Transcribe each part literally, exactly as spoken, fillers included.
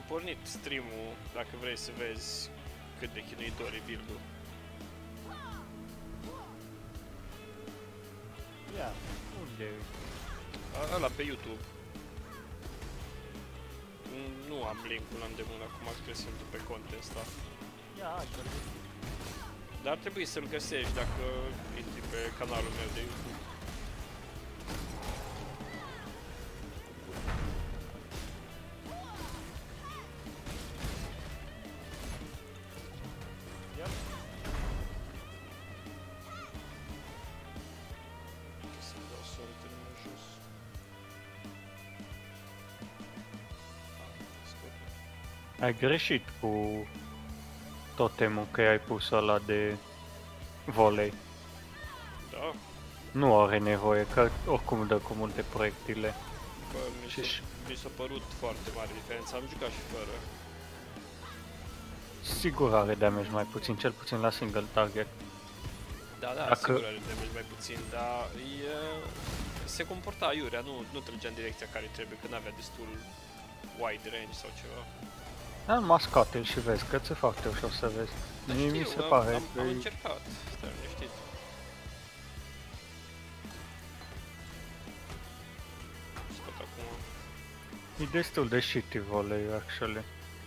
pornit stream-ul dacă vrei să vezi cât de chinuitor e build-ul. Ia, unde e? Ăla pe YouTube. Nu am link-ul la îndemână acum, că sunt pe contul ăsta. Ia, hai să-l găsim. Dar ar trebui să-l găsești dacă intri pe canalul meu de YouTube. Ia. Să-mi dau sortele mai jos. Ai greșit cu totemul că ai pus ăla de volei. Da? Nu are nevoie, că oricum dă cu multe proiectile. Bă, mi s-a, mi s-a părut foarte mare diferență, am jucat și fără. Sigur are damage mai puțin, cel puțin la single target. Da, da, Dacă... sigur are damage mai puțin, dar e, se comporta aiurea, nu, nu trăgea în direcția care trebuie, că n-avea destul wide range sau ceva. Da, mascate-l și vezi, că ți-e foarte ușor să vezi. Da, Mie știu, mi se am, pare am, că am e... încercat, stai liniștit. Scot acum. E destul de shitty volei, actually.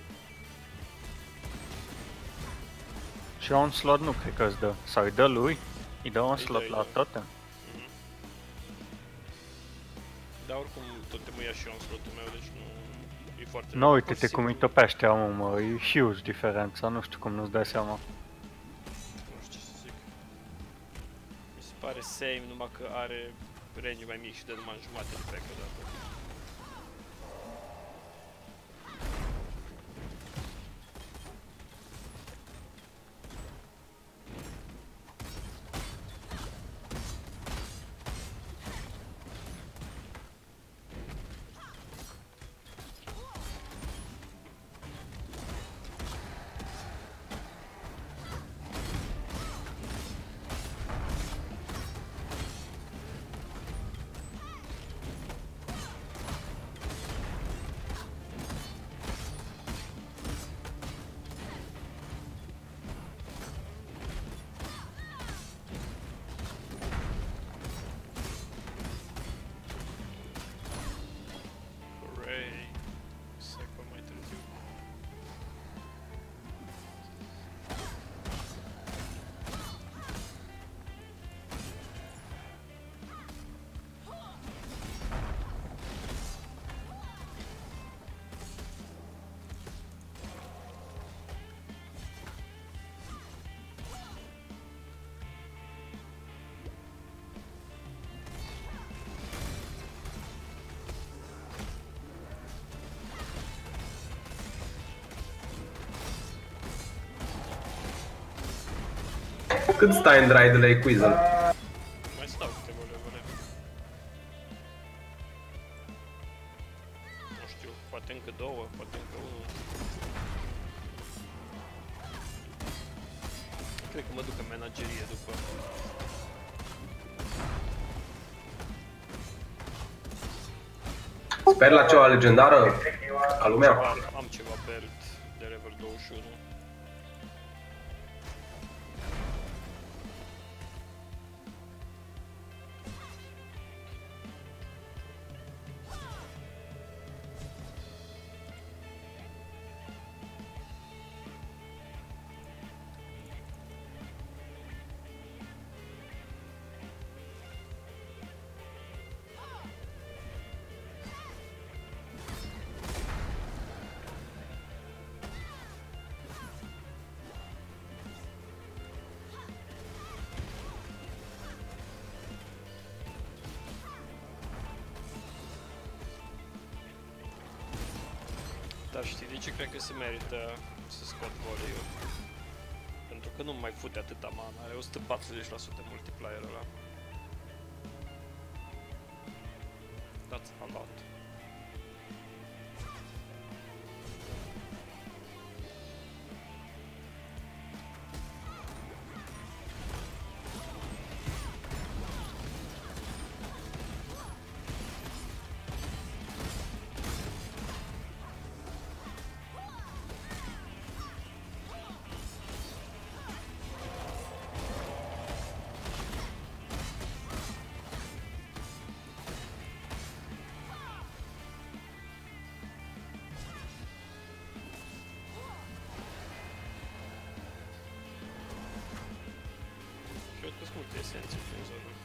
Și un slot nu cred că îți dă, sau îi dă lui? Îi dă un Îi slot dă, la îi dă. totem? Mhm. Dar oricum tot te ia și eu în slotul meu, deci nu e foarte... Nu, uite-te posibil. cum îi topește amul, mă, e huge diferența, nu știu cum nu-ți dai seama. Nu știu ce să zic. Mi se pare same, numai că are range mai mic și dă numai în jumate de pack odată. Hooray! Second mai târziu. Cât stai în dry de la Equizel? Mai stau câteva levele. Nu știu, poate încă două, poate încă unul. Cred că mă duc în menagerie după. Sper la ceva legendară a lumea. Am, am ceva belt de level douăzeci și unu. Dar știi de ce cred că se merită să scot volley-ul? Pentru că nu mai fute atâta mana, are o sută patruzeci la sută multiplier ăla. That's a lot. multe esențe prin zonă.